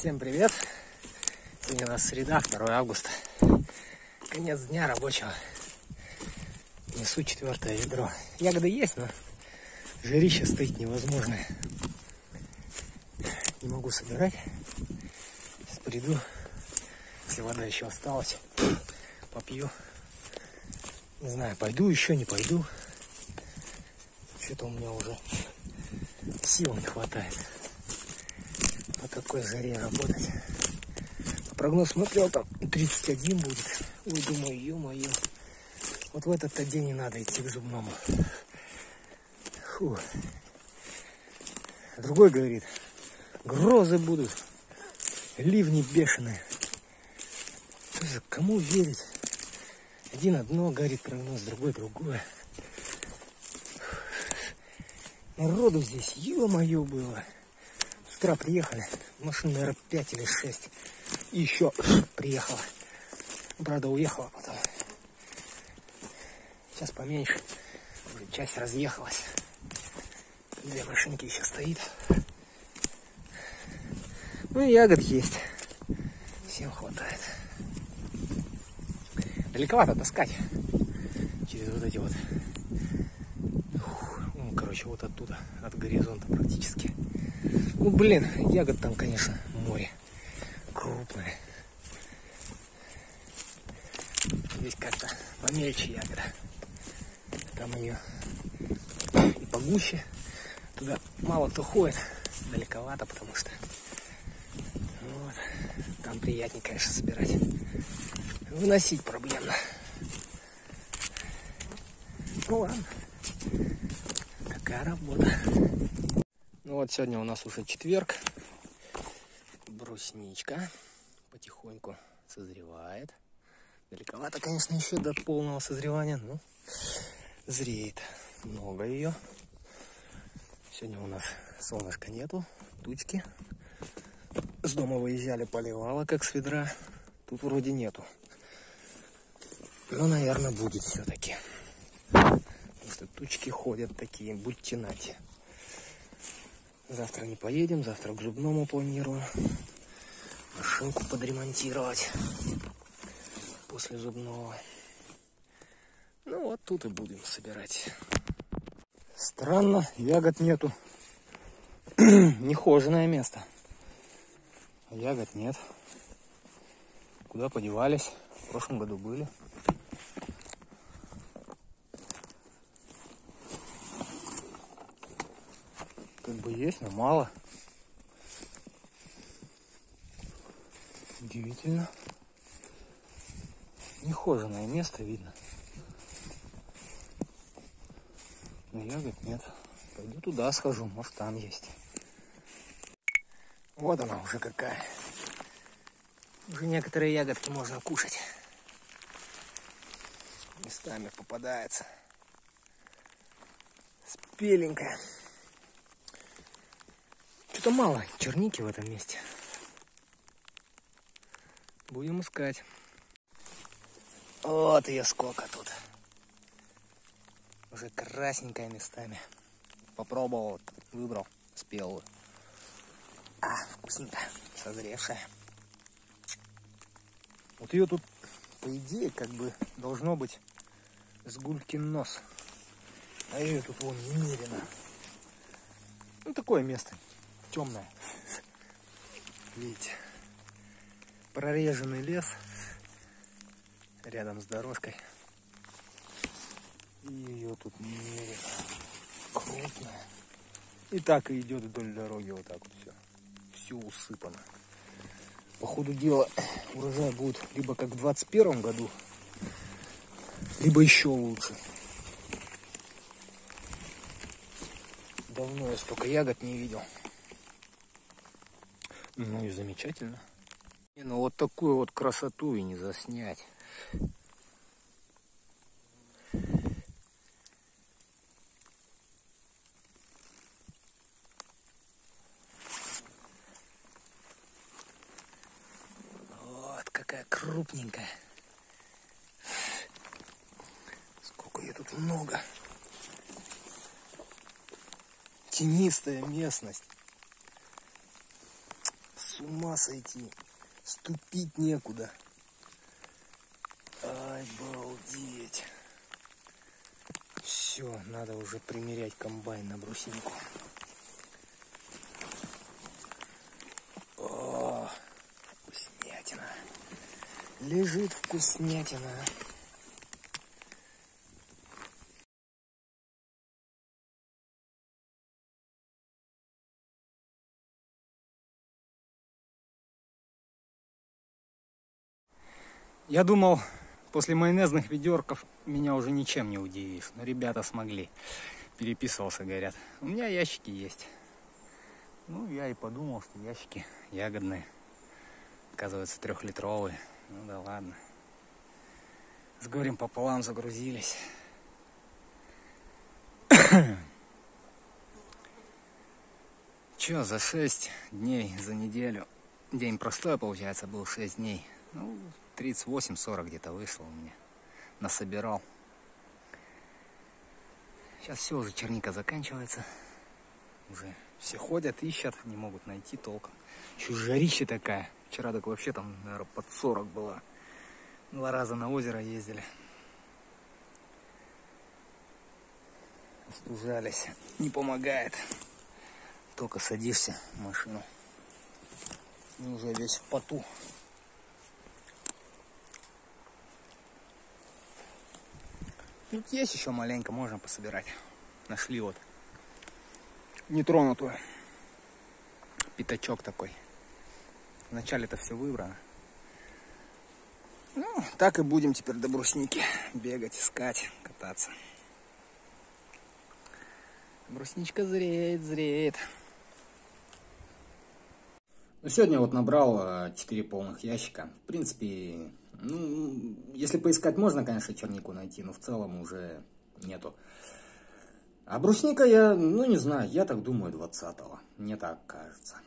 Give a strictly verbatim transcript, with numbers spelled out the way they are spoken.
Всем привет! Сегодня у нас среда, второе августа. Конец дня рабочего. Несу четвертое ведро. Ягоды есть, но жарище стоит невозможное. Не могу собирать. Сейчас приду. Если вода еще осталась, попью. Не знаю, пойду еще, не пойду. Что-то у меня уже сил не хватает по такой жаре работать. Прогноз смотрел, там тридцать один будет. Ой, думаю, ё-моё. Вот в этот-то день не надо идти к зубному. Фу. Другой говорит, грозы будут, ливни бешеные. Кому верить? Один одно говорит прогноз, другой другое. Народу здесь, ё-моё, было. С утра приехали, машин, наверное, пять или шесть. И еще приехала. Правда, уехала потом. Сейчас поменьше. Уже часть разъехалась. Две машинки еще стоит. Ну и ягод есть. Всем хватает. Далековато таскать. Через вот эти вот. Фух, ну, короче, вот оттуда, от горизонта практически. Ну, блин, ягод там, конечно, море. Крупная. Здесь как-то помельче ягода. Там ее и погуще. Туда мало кто ходит. Далековато, потому что вот. Там приятнее, конечно, собирать. Выносить проблемно. Ну ладно. Такая работа. Ну вот сегодня у нас уже четверг. Брусничка потихоньку созревает. Далековато, конечно, еще до полного созревания, но зреет. Много ее. Сегодня у нас солнышка нету, тучки. С дома выезжали, поливало как с ведра. Тут вроде нету. Но, наверное, будет все-таки. Потому что тучки ходят такие, будьте нате. Завтра не поедем, завтра к зубному планирую. Машинку подремонтировать после зубного. Ну вот тут и будем собирать. Странно, ягод нету. Нехоженое место. Ягод нет. Куда подевались? В прошлом году были. Как бы есть, но мало. Удивительно. Нехоженое место видно. Но ягод нет. Пойду туда схожу, может там есть. Вот она уже какая. Уже некоторые ягодки можно кушать. Местами попадается. Спеленькая. Что-то мало черники в этом месте. Будем искать. Вот ее сколько тут. Уже красненькая местами. Попробовал, выбрал спелую. А, вкусненькая, созревшая. Вот ее тут, по идее, как бы должно быть с гулькин нос. А ее тут вон немерено. Ну, такое место темное. Видите? Прореженный лес рядом с дорожкой. И ее тут немерено. Крупная. И так и идет вдоль дороги вот так вот все. Все усыпано. По ходу дела урожай будет либо как в двадцать первом году, либо еще лучше. Давно я столько ягод не видел. Ну и замечательно. И ну вот такую вот красоту и не заснять. Вот какая крупненькая. Сколько ее тут много. Тенистая местность. ума сойти. Ступить некуда. Обалдеть. Все, надо уже примерять комбайн на брусника. О, вкуснятина. Лежит вкуснятина. Я думал, после майонезных ведерков меня уже ничем не удивишь. Но ребята смогли. Переписывался, говорят. У меня ящики есть. Ну, я и подумал, что ящики ягодные. Оказывается, трехлитровые. Ну да ладно. С горем пополам загрузились. Че, за шесть дней, за неделю. День простой, получается, был шесть дней. Ну, тридцать восемь сорок где-то вышло у меня. Насобирал. Сейчас все, уже черника заканчивается. Уже все ходят, ищут, не могут найти толком. Еще жарища такая. Вчера так вообще там, наверное, под сорок была. Два раза на озеро ездили. Остужались. Не помогает. Только садишься в машину. И уже весь в поту. Тут есть еще маленько, можно пособирать. Нашли вот нетронутую. Пятачок такой. Вначале это все выбрано. Ну, так и будем теперь до брусники бегать, искать, кататься. Брусничка зреет, зреет. Ну, сегодня вот набрал четыре полных ящика. В принципе, ну, если поискать, можно, конечно, чернику найти, но в целом уже нету. А брусника я, ну, не знаю, я так думаю, двадцатого. Мне так кажется.